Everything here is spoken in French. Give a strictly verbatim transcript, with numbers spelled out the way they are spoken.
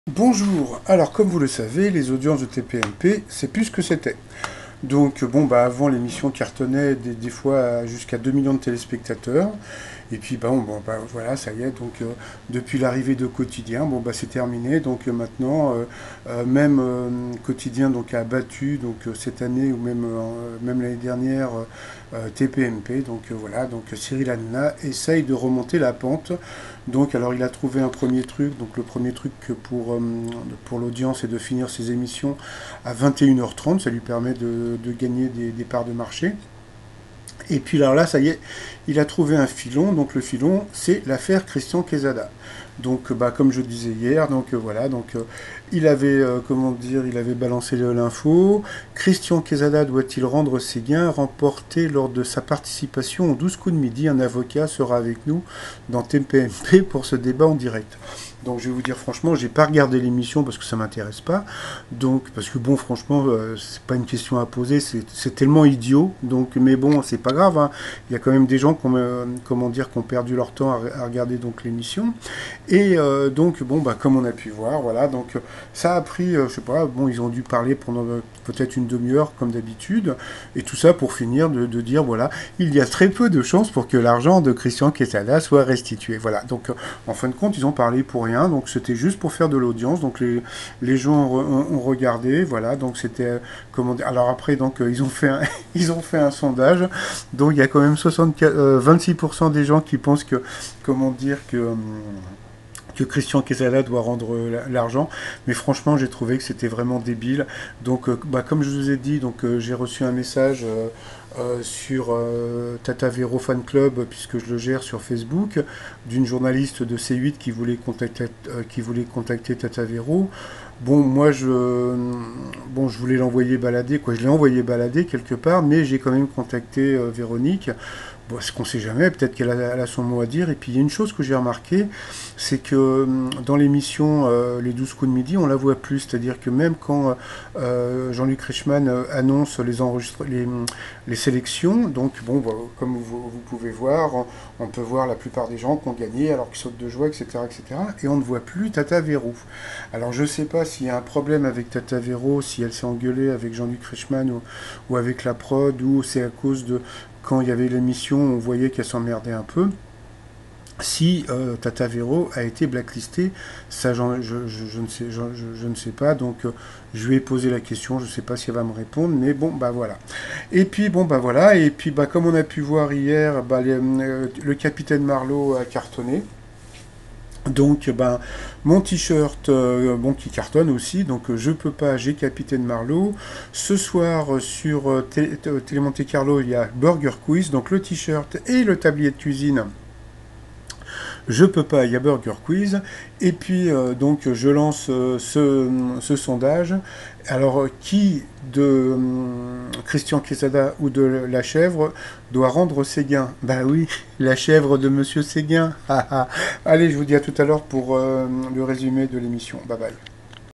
Bonjour, alors comme vous le savez, les audiences de T P M P, c'est plus ce que c'était. Donc bon, bah avant l'émission cartonnait des, des fois jusqu'à deux millions de téléspectateurs. Et puis bon, bon bah voilà, ça y est, donc euh, depuis l'arrivée de Quotidien, bon bah c'est terminé. Donc euh, maintenant, euh, euh, même euh, Quotidien donc a battu donc euh, cette année ou même euh, même l'année dernière euh, T P M P. Donc euh, voilà, donc Cyril Hanouna essaye de remonter la pente. Donc alors il a trouvé un premier truc. Donc le premier truc pour euh, pour l'audience est de finir ses émissions à vingt et une heures trente. Ça lui permet de, de gagner des, des parts de marché. Et puis alors là, ça y est, il a trouvé un filon. Donc le filon, c'est l'affaire Christian Quesada. Donc, bah, comme je disais hier, donc euh, voilà, donc euh, il avait, euh, comment dire, il avait balancé l'info. Christian Quesada doit-il rendre ses gains remportés lors de sa participation au douze coups de midi? Un avocat sera avec nous dans T P M P pour ce débat en direct. Donc je vais vous dire franchement, j'ai pas regardé l'émission parce que ça m'intéresse pas. Donc parce que bon, franchement, euh, c'est pas une question à poser, c'est tellement idiot. Donc mais bon, c'est pas grave. Hein. Il y a quand même des gens qui ont, euh, comment dire, qui ont perdu leur temps à, à regarder donc l'émission. Et euh, donc bon, bah comme on a pu voir, voilà. Donc ça a pris, euh, je sais pas, bon, ils ont dû parler pendant euh, peut-être une demi-heure comme d'habitude, et tout ça pour finir de, de dire voilà, il y a très peu de chances pour que l'argent de Christian Quesada soit restitué. Voilà. Donc en fin de compte, ils ont parlé pour rien. Donc c'était juste pour faire de l'audience. Donc les, les gens ont, ont, ont regardé, voilà. Donc c'était comment dire. Alors après, donc ils ont fait un, ils ont fait un sondage. Donc il y a quand même soixante-quatre, euh, vingt-six pour cent des gens qui pensent que comment dire que hum, que Christian Quesada doit rendre l'argent, mais franchement j'ai trouvé que c'était vraiment débile. Donc euh, bah, comme je vous ai dit, donc euh, j'ai reçu un message euh, euh, sur euh, Tata Véro Fan Club, puisque je le gère sur Facebook, d'une journaliste de C huit qui voulait contacter, euh, qui voulait contacter Tata Véro. Bon, moi, je, bon, je voulais l'envoyer balader, quoi. Je l'ai envoyé balader quelque part, mais j'ai quand même contacté euh, Véronique. Bon, ce qu'on sait jamais, peut-être qu'elle a, a, son mot à dire. Et puis, il y a une chose que j'ai remarqué, c'est que dans l'émission euh, Les douze coups de midi, on la voit plus. C'est-à-dire que même quand euh, Jean-Luc Reichmann annonce les, enregistre les, les sélections, donc, bon, bah, comme vous, vous, pouvez voir, on, on peut voir la plupart des gens qui ont gagné, alors qu'ils sautent de joie, et cetera, et cetera. Et on ne voit plus Tata Véro. Alors, je ne sais pas s'il y a un problème avec Tata Véro, si elle s'est engueulée avec Jean-Luc Reichmann ou, ou avec la prod, ou c'est à cause de quand il y avait l'émission, on voyait qu'elle s'emmerdait un peu. Si euh, Tata Véro a été blacklistée, ça je, je, je, ne sais, je, je, ne sais pas, donc euh, je lui ai posé la question, je ne sais pas si elle va me répondre, mais bon, bah voilà. Et puis, bon, bah voilà, et puis, bah, comme on a pu voir hier, bah, les, euh, le capitaine Marlowe a cartonné. Donc, ben, mon t-shirt, euh, bon, qui cartonne aussi. Donc, euh, je peux pas, j'ai Capitaine Marlowe. Ce soir, euh, sur euh, Télé, Télé Monte Carlo, il y a Burger Quiz. Donc, le t-shirt et le tablier de cuisine. Je peux pas, il y a Burger Quiz. Et puis, euh, donc, je lance euh, ce, ce, sondage. Alors, qui de euh, Christian Quesada ou de la chèvre doit rendre ses gains? Bah oui, la chèvre de Monsieur Séguin. Allez, je vous dis à tout à l'heure pour euh, le résumé de l'émission. Bye bye.